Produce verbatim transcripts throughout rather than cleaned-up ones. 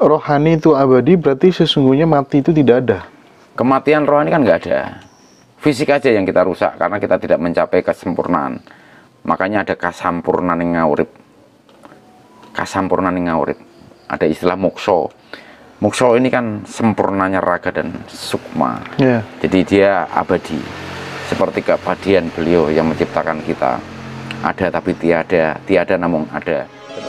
rohani itu abadi, berarti sesungguhnya mati itu tidak ada. Kematian rohani kan nggak ada. Fisik aja yang kita rusak karena kita tidak mencapai kesempurnaan. Makanya ada kasampurnan ing ngawurip. Kasampurnan ing ngawurip. Ada istilah mokso. Mokso ini kan sempurnanya raga dan sukma. Yeah. Jadi dia abadi. Seperti keabadian beliau yang menciptakan kita. Ada tapi tiada, tiada namun ada.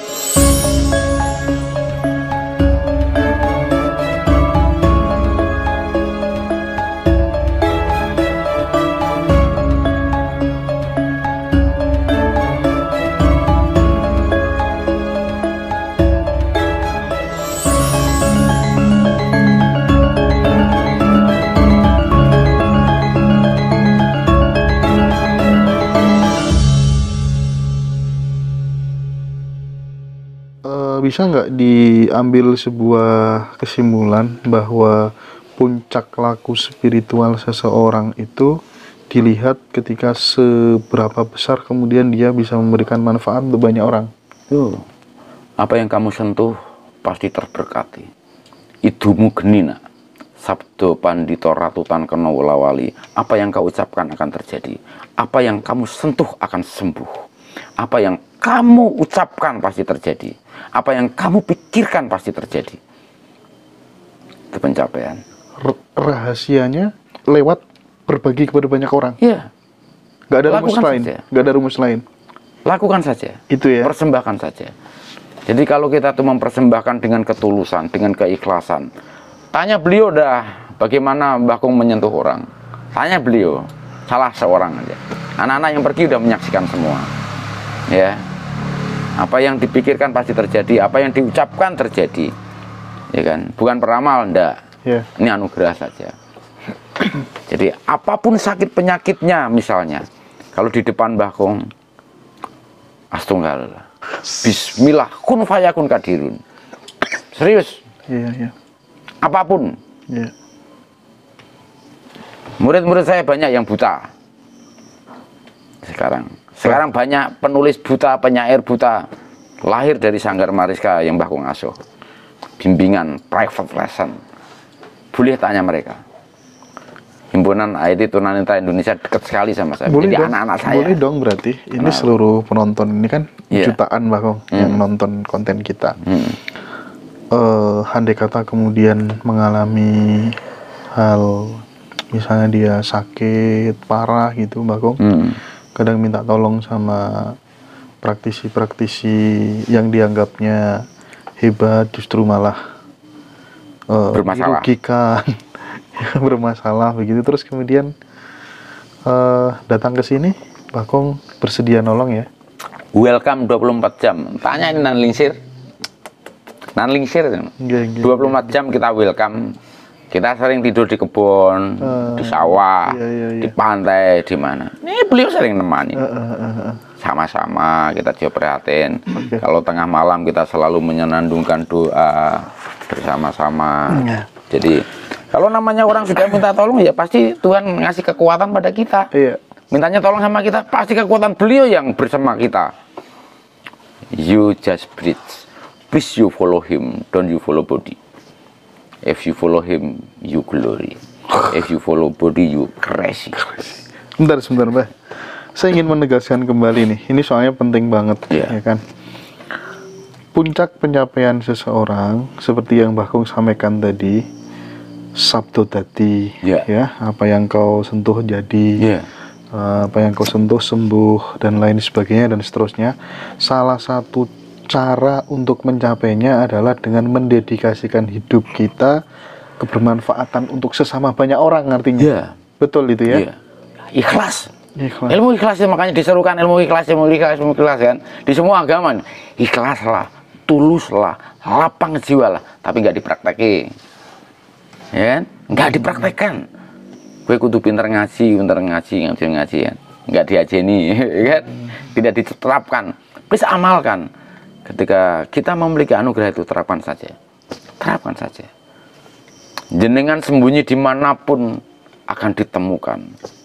Bisa nggak diambil sebuah kesimpulan bahwa puncak laku spiritual seseorang itu dilihat ketika seberapa besar kemudian dia bisa memberikan manfaat untuk banyak orang? Tuh, apa yang kamu sentuh pasti terberkati. Idumu genina, sabdo pandito ratutan kena wulawali. Apa yang kau ucapkan akan terjadi. Apa yang kamu sentuh akan sembuh. Apa yang kamu ucapkan pasti terjadi. Apa yang kamu pikirkan pasti terjadi. Itu pencapaian. Rahasianya lewat berbagi kepada banyak orang. Iya. Gak ada rumus lain. Saja. Gak ada rumus lain. Lakukan saja. Itu ya. Persembahkan saja. Jadi kalau kita tuh mempersembahkan dengan ketulusan, dengan keikhlasan. Tanya beliau dah, bagaimana Mbah Kung menyentuh orang. Tanya beliau, salah seorang aja. Anak-anak yang pergi udah menyaksikan semua. Ya. Apa yang dipikirkan pasti terjadi, apa yang diucapkan terjadi, ya kan? Bukan peramal, enggak. Yeah. Ini anugerah saja. Jadi apapun sakit penyakitnya, misalnya, kalau di depan Mbah Kung, astunggal, Bismillah, kun fayakun kadirun. Serius? Iya, yeah, iya. Yeah. Apapun. Iya. Yeah. Murid-murid saya banyak yang buta. Sekarang. Sekarang banyak penulis buta, penyair buta, lahir dari Sanggar Mariska yang Mbah Kung asuh. Bimbingan, private lesson. Boleh tanya mereka. Himpunan I T Tunanetra Indonesia dekat sekali sama saya. Boleh Jadi dong, anak-anak saya. Boleh dong berarti. Ini Kenapa? Seluruh penonton ini kan yeah. jutaan Mbah Kung hmm. yang nonton konten kita. Hmm. Uh, andai kata kemudian mengalami hal, misalnya dia sakit parah gitu Mbah Kung. Hmm. Kadang minta tolong sama praktisi-praktisi yang dianggapnya hebat, justru malah uh, bermasalah, dirugikan, bermasalah begitu. Terus kemudian uh, datang ke sini, Mbah Kung bersedia nolong ya? Welcome dua puluh empat jam. Tanya ini nan lingsir, nan lingsir, dua puluh empat jam kita welcome. Kita sering tidur di kebun, uh, di sawah, iya, iya, iya. di pantai, di mana. Ini beliau sering nemani. Sama-sama uh, uh, uh. kita juga prihatin. Okay. Kalau tengah malam kita selalu menyenandungkan doa bersama-sama. Yeah. Jadi kalau namanya orang sudah minta tolong ya pasti Tuhan ngasih kekuatan pada kita. Yeah. Mintanya tolong sama kita, pasti kekuatan beliau yang bersama kita. You just breathe. Please you follow him, don't you follow body. If you follow him, you glory. If you follow body, you crazy. Bentar, sebentar, Mbah. Saya ingin menegaskan kembali nih. Ini soalnya penting banget, yeah. ya kan? Puncak pencapaian seseorang, seperti yang Mbah Kung sampaikan tadi, sabdo dadi, yeah. ya, apa yang kau sentuh jadi, yeah. uh, apa yang kau sentuh sembuh, dan lain sebagainya, dan seterusnya. Salah satu cara untuk mencapainya adalah dengan mendedikasikan hidup kita kebermanfaatan untuk sesama banyak orang, artinya. Yeah. Betul itu ya? Yeah. Ikhlas. Ikhlas. Ilmu ikhlas ya, makanya diserukan ilmu ikhlas, ilmu ikhlas, ilmu ikhlas kan. Di semua agama, ikhlaslah, tuluslah, lapang jiwa lah, tapi nggak dipraktekin. Ya kan? Nggak dipraktekkan. Gue kudu pinter ngaji, pinter ngaji, ngaji ngaji kan. Nggak diajeni, kan? Tidak diterapkan. Please amalkan. Ketika kita memiliki anugerah itu, terapkan saja. Terapkan saja. Jenengan sembunyi dimanapun akan ditemukan.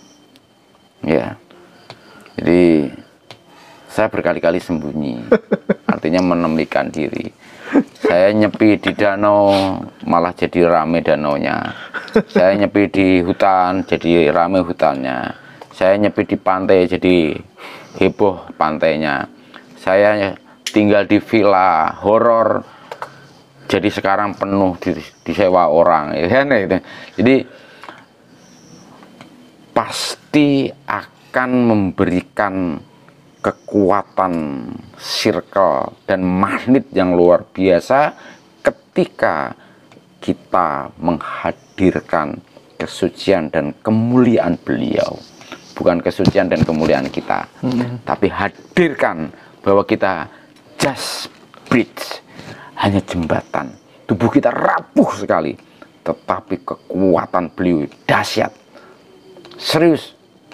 Ya. Jadi saya berkali-kali sembunyi. Artinya menemukan diri. Saya nyepi di danau malah jadi rame danaunya. Saya nyepi di hutan jadi rame hutannya. Saya nyepi di pantai jadi heboh pantainya. Saya tinggal di villa horor jadi sekarang penuh di, disewa orang, ya kan? Jadi pasti akan memberikan kekuatan circle dan magnet yang luar biasa ketika kita menghadirkan kesucian dan kemuliaan beliau. Bukan kesucian dan kemuliaan kita, hmm. tapi hadirkan bahwa kita just bridge, hanya jembatan. Tubuh kita rapuh sekali, tetapi kekuatan beliau dahsyat. Serius.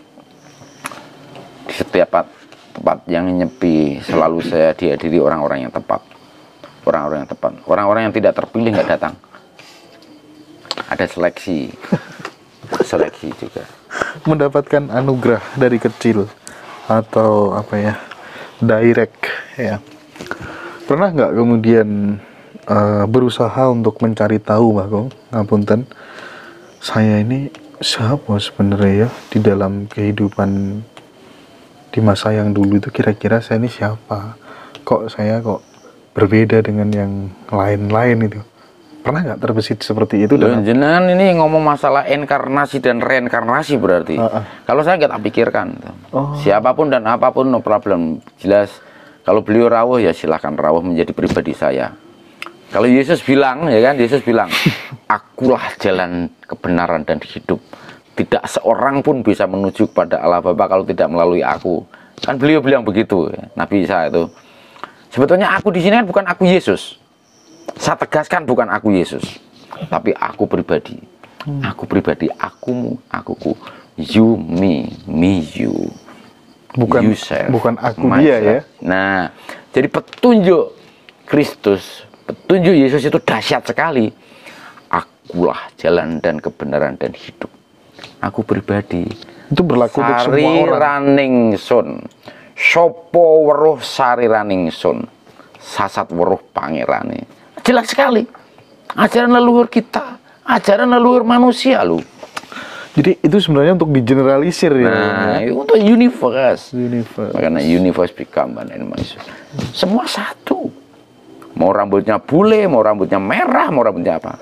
Di setiap tempat yang nyepi selalu saya dihadiri orang-orang yang tepat. Orang-orang yang tepat. Orang-orang yang tidak terpilih nggak datang. Ada seleksi. Seleksi juga. Mendapatkan anugerah dari kecil atau apa ya, direct ya. Pernah nggak kemudian uh, berusaha untuk mencari tahu, Mbah Kong, ngapunten, saya ini siapa sebenarnya ya di dalam kehidupan di masa yang dulu itu, kira-kira saya ini siapa? Kok saya kok berbeda dengan yang lain-lain itu? Pernah nggak terbesit seperti itu? Dan jenengan ini ngomong masalah inkarnasi dan reinkarnasi berarti. Uh, uh. Kalau saya nggak tak pikirkan. Oh. Siapapun dan apapun no problem. Jelas kalau beliau rawuh ya silahkan rawuh menjadi pribadi saya. Kalau Yesus bilang, ya kan, Yesus bilang, akulah jalan kebenaran dan hidup. Tidak seorang pun bisa menuju kepada Allah Bapa kalau tidak melalui aku. Kan beliau bilang begitu, ya, Nabi Isa itu. Sebetulnya aku di sini kan bukan aku Yesus. Saya tegaskan bukan aku Yesus, tapi aku pribadi. Hmm. Aku pribadi, akumu, akuku. You, me, me, you. Bukan, yourself, bukan aku myself. Dia ya. Nah, jadi petunjuk Kristus, petunjuk Yesus itu dahsyat sekali. Akulah jalan dan kebenaran dan hidup. Aku pribadi. Itu berlaku untuk semua orang. Sari raning sun, sopo weruh sari raning sun, sasat weruh pangerane. Jelas sekali. Ajaran leluhur kita, ajaran leluhur manusia loh. Jadi itu sebenarnya untuk digeneralisir ya. Nah, ya? Untuk universe. Universe. Makanya universe become an animation. Semua satu. Mau rambutnya bule, mau rambutnya merah, mau rambutnya apa.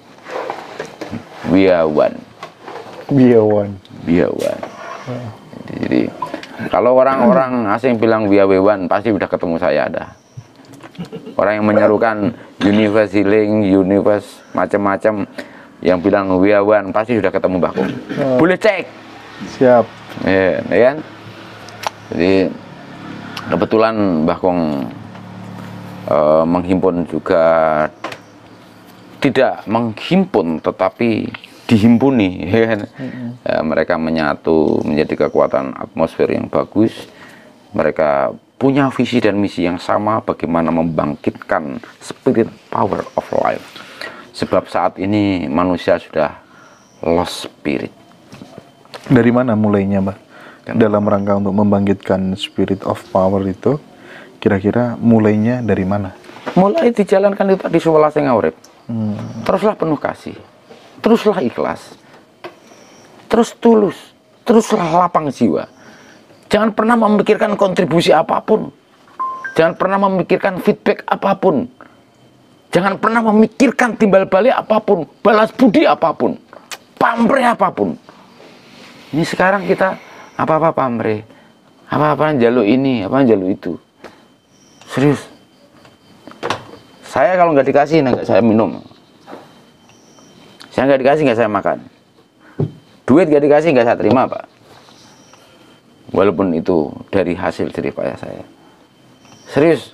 We are one. We are one. We are one. Oh. Jadi kalau orang-orang asing bilang we are one, pasti udah ketemu saya ada. Orang yang menyerukan universe healing, universe macam-macam, yang bilang we are one, pasti sudah ketemu Mbah Kong. Oh. Boleh cek. Siap. Ya, ya kan? Jadi kebetulan Mbah Kong uh, menghimpun juga, tidak menghimpun tetapi dihimpuni, ya kan? Mm-hmm. Ya, mereka menyatu menjadi kekuatan atmosfer yang bagus. Mereka punya visi dan misi yang sama, bagaimana membangkitkan spirit power of life. Sebab saat ini manusia sudah lost spirit. Dari mana mulainya, Mbak? Kan dalam rangka untuk membangkitkan spirit of power itu, kira-kira mulainya dari mana? Mulai dijalankan itu di sekolah sing urip. Hmm. Teruslah penuh kasih, teruslah ikhlas, terus tulus, teruslah lapang jiwa. Jangan pernah memikirkan kontribusi apapun. Jangan pernah memikirkan feedback apapun. Jangan pernah memikirkan timbal balik apapun, balas budi apapun, pamrih apapun. Ini sekarang kita apa-apa pamrih, apa-apa jaluk ini, apa jaluk itu. Serius. Saya kalau nggak dikasih, nggak saya minum. Saya nggak dikasih, nggak saya makan. Duit nggak dikasih, nggak saya terima, Pak. Walaupun itu dari hasil jerih payah saya. Serius.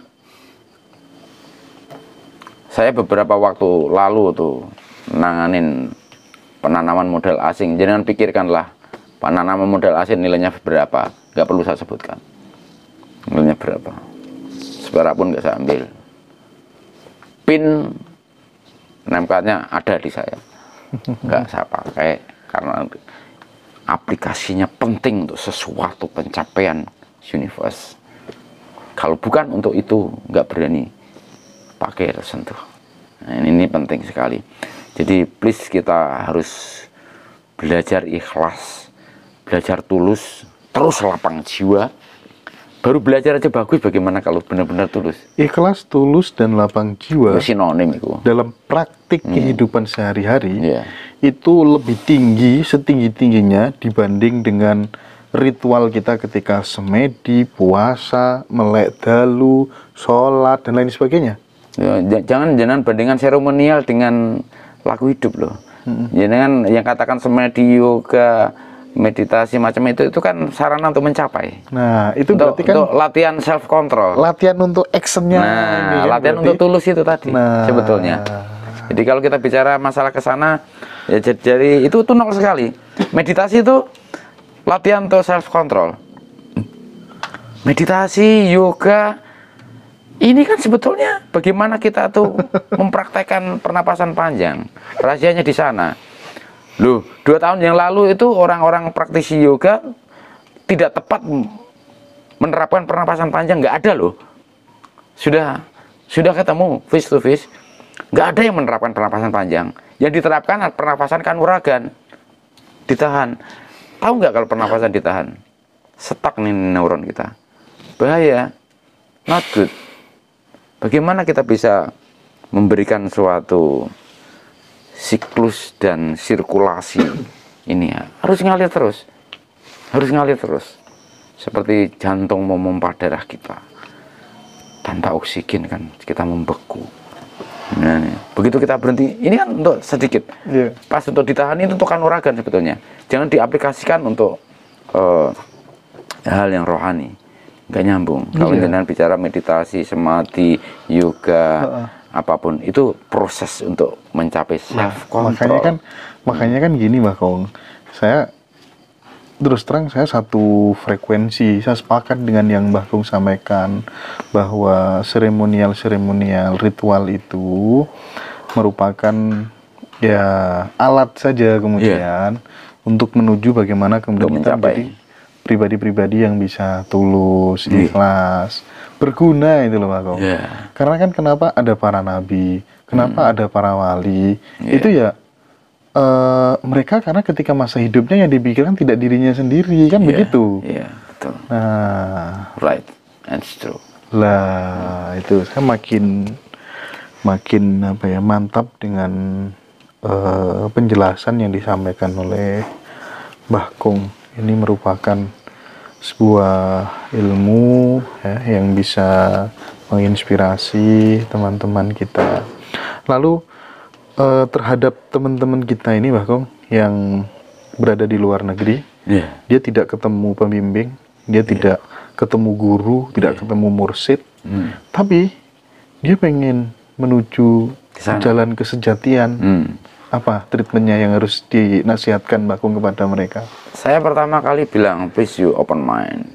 Saya beberapa waktu lalu tuh nanganin penanaman modal asing. Jangan pikirkanlah penanaman modal asing nilainya berapa. Nggak perlu saya sebutkan. Nilainya berapa. Seberapa pun nggak saya ambil. Pin name-cardnya ada di saya. Nggak saya pakai karena aplikasinya penting untuk sesuatu pencapaian universe. Kalau bukan untuk itu, nggak berani pakai tersentuh. Nah, ini, ini penting sekali. Jadi please kita harus belajar ikhlas, belajar tulus, terus lapang jiwa. Baru belajar aja bagus, bagaimana kalau benar-benar tulus. Ikhlas, tulus, dan lapang jiwa sinonim itu. Dalam praktik hmm. kehidupan sehari-hari yeah. itu lebih tinggi, setinggi-tingginya dibanding dengan ritual kita ketika semedi, puasa, melek dalu, sholat, dan lain sebagainya. Ya, jangan jangan bandingkan seremonial dengan laku hidup loh. Hmm. Jangan yang katakan semedi, yoga, meditasi macam itu itu kan sarana untuk mencapai. Nah, itu untuk, berarti kan untuk latihan self control. Latihan untuk actionnya. Nah, ini kan latihan berarti. untuk tulus itu tadi nah. sebetulnya. Jadi kalau kita bicara masalah ke sana, ya jadi itu tuh nol sekali. Meditasi itu latihan untuk self control. Meditasi, yoga, ini kan sebetulnya bagaimana kita tuh mempraktekkan pernapasan panjang. Rahasianya di sana. Loh, dua tahun yang lalu itu orang-orang praktisi yoga tidak tepat menerapkan pernapasan panjang, nggak ada loh. Sudah sudah ketemu face to face, nggak ada yang menerapkan pernapasan panjang. Yang diterapkan pernapasan kanuragan, ditahan. Tahu nggak kalau pernapasan ditahan? Stuck nih neuron kita, bahaya, not good. Bagaimana kita bisa memberikan suatu siklus dan sirkulasi ini ya harus ngalir terus, harus ngalir terus, seperti jantung memompa darah kita. Tanpa oksigen kan kita membeku. Nah, begitu kita berhenti, ini kan untuk sedikit, yeah. pas untuk ditahan itu untuk kanuragan sebetulnya. Jangan diaplikasikan untuk uh, hal yang rohani, nggak nyambung. Yeah. Kalau dengan bicara meditasi, samadhi, yoga. Uh -uh. apapun itu proses untuk mencapai self control. Nah, makanya kan makanya kan gini Mbak Kong, saya terus terang saya satu frekuensi, saya sepakat dengan yang Mbak Kong sampaikan bahwa seremonial seremonial ritual itu merupakan ya alat saja kemudian yeah. untuk menuju bagaimana kemudian kita menjadi pribadi-pribadi yang bisa tulus, yeah. ikhlas, berguna itu loh Pak Kong. Yeah. Karena kan kenapa ada para nabi, kenapa hmm. ada para wali, yeah. itu ya uh, mereka karena ketika masa hidupnya yang dipikirkan tidak dirinya sendiri kan yeah. begitu. Iya, yeah, betul. Nah, right, that's true. Lah itu saya makin makin apa ya mantap dengan uh, penjelasan yang disampaikan oleh Mbah Kong. Ini merupakan sebuah ilmu ya, yang bisa menginspirasi teman-teman kita. Lalu eh, terhadap teman-teman kita ini Mbah Kong yang berada di luar negeri, yeah. dia tidak ketemu pembimbing, dia yeah. tidak ketemu guru, tidak yeah. ketemu mursyid, mm. tapi dia pengen menuju jalan kesejatian. Mm. Apa treatmentnya yang harus dinasihatkan Mbak Kong kepada mereka? Saya pertama kali bilang, please you open mind,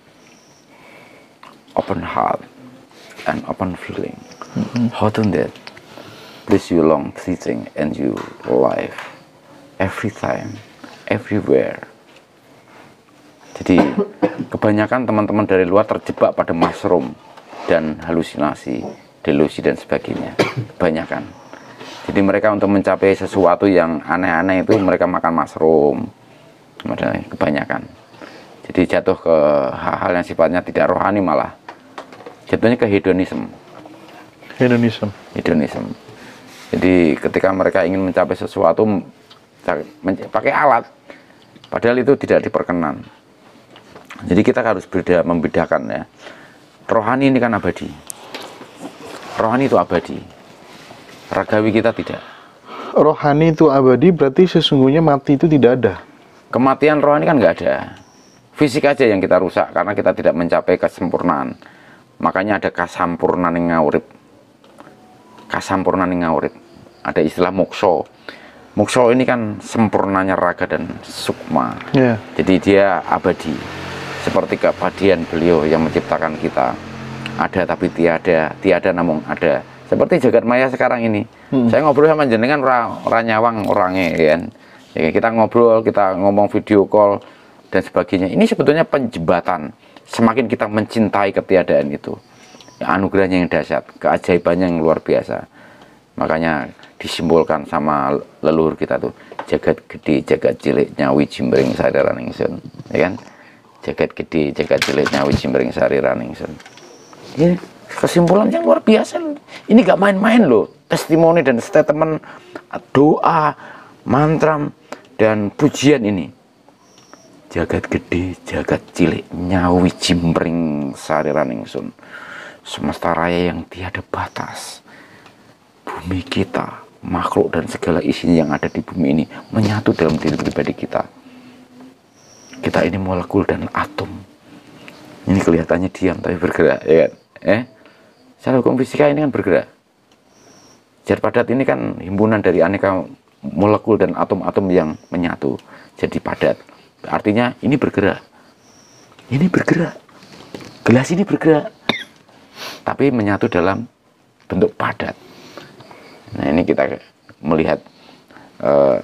open heart, and open feeling. Mm-hmm. How to that? Please you long teaching and you life every time, everywhere. Jadi kebanyakan teman-teman dari luar terjebak pada mushroom dan halusinasi, delusi dan sebagainya. Kebanyakan. Jadi mereka untuk mencapai sesuatu yang aneh-aneh itu mereka makan mushroom, kebanyakan. Jadi jatuh ke hal-hal yang sifatnya tidak rohani, malah jatuhnya ke hedonisme. Hedonisme. Hedonisme. Jadi ketika mereka ingin mencapai sesuatu pakai alat, padahal itu tidak diperkenan. Jadi kita harus beda membedakan ya. Rohani ini kan abadi. Rohani itu abadi. Ragawi kita tidak. Rohani itu abadi, berarti sesungguhnya mati itu tidak ada. Kematian rohani kan nggak ada. Fisik aja yang kita rusak karena kita tidak mencapai kesempurnaan. Makanya ada kasampurnan yang ngawurip. Kasampurnan yang ngawurip. Ada istilah mokso. Mokso ini kan sempurnanya raga dan sukma. Yeah. Jadi dia abadi. Seperti keabadian beliau yang menciptakan kita. Ada tapi tiada, tiada namun ada. Seperti jagat maya sekarang ini. Hmm. Saya ngobrol sama jenengan orang ora nyawang orangnya kan. Ya, kita ngobrol, kita ngomong video call dan sebagainya. Ini sebetulnya penjembatan. Semakin kita mencintai ketiadaan itu. Ya, anugerahnya yang dahsyat, keajaibannya yang luar biasa. Makanya disimbolkan sama leluhur kita tuh, jagat gede, jagat cilik, nyawi jimbring sari raningsun, ya kan? Jagat gede, jagat cilik, nyawi jimbring sari raningsun. Ini kesimpulan yang luar biasa loh. Ini gak main-main loh. Testimoni dan statement, doa, mantra, dan pujian ini. Jagat gede, jagat cilik, nyawi jimbring sari raningsun. Semesta raya yang tiada batas. Bumi kita, makhluk dan segala isinya yang ada di bumi ini menyatu dalam diri pribadi kita. Kita ini molekul dan atom. Ini kelihatannya diam tapi bergerak, ya kan? Eh, secara hukum fisika ini kan bergerak. Zat padat ini kan himpunan dari aneka molekul dan atom-atom yang menyatu jadi padat. Artinya ini bergerak. Ini bergerak. Gelas ini bergerak. Tapi menyatu dalam bentuk padat. Nah, ini kita melihat uh,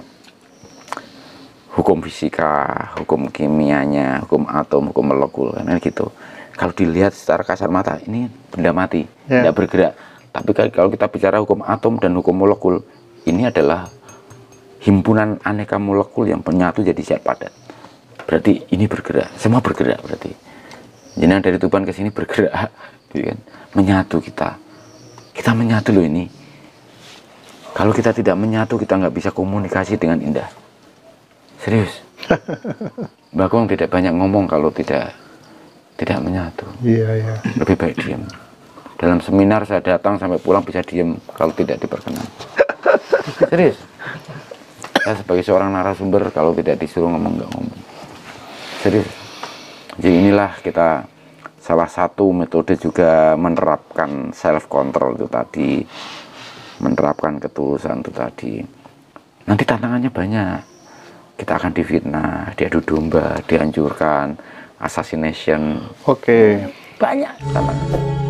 hukum fisika, hukum kimianya, hukum atom, hukum molekul, kan gitu. Kalau dilihat secara kasar mata, ini benda mati, yeah. tidak bergerak. Tapi kalau kita bicara hukum atom dan hukum molekul, ini adalah himpunan aneka molekul yang menyatu jadi zat padat. Berarti ini bergerak, semua bergerak berarti. Jadi dari Tuban ke sini bergerak, gitu kan? Menyatu kita. Kita menyatu loh ini. Kalau kita tidak menyatu, kita nggak bisa komunikasi dengan indah. Serius. Bagong tidak banyak ngomong kalau tidak tidak menyatu. Iya, iya. Lebih baik diam. Dalam seminar saya datang sampai pulang bisa diam kalau tidak diperkenan. Serius. Saya sebagai seorang narasumber kalau tidak disuruh ngomong nggak ngomong. Serius. Jadi inilah kita salah satu metode juga menerapkan self control itu tadi. Menerapkan ketulusan itu tadi. Nanti tantangannya banyak. Kita akan difitnah, diadu domba, dihancurkan, assassination. Oke. Banyak tantangan.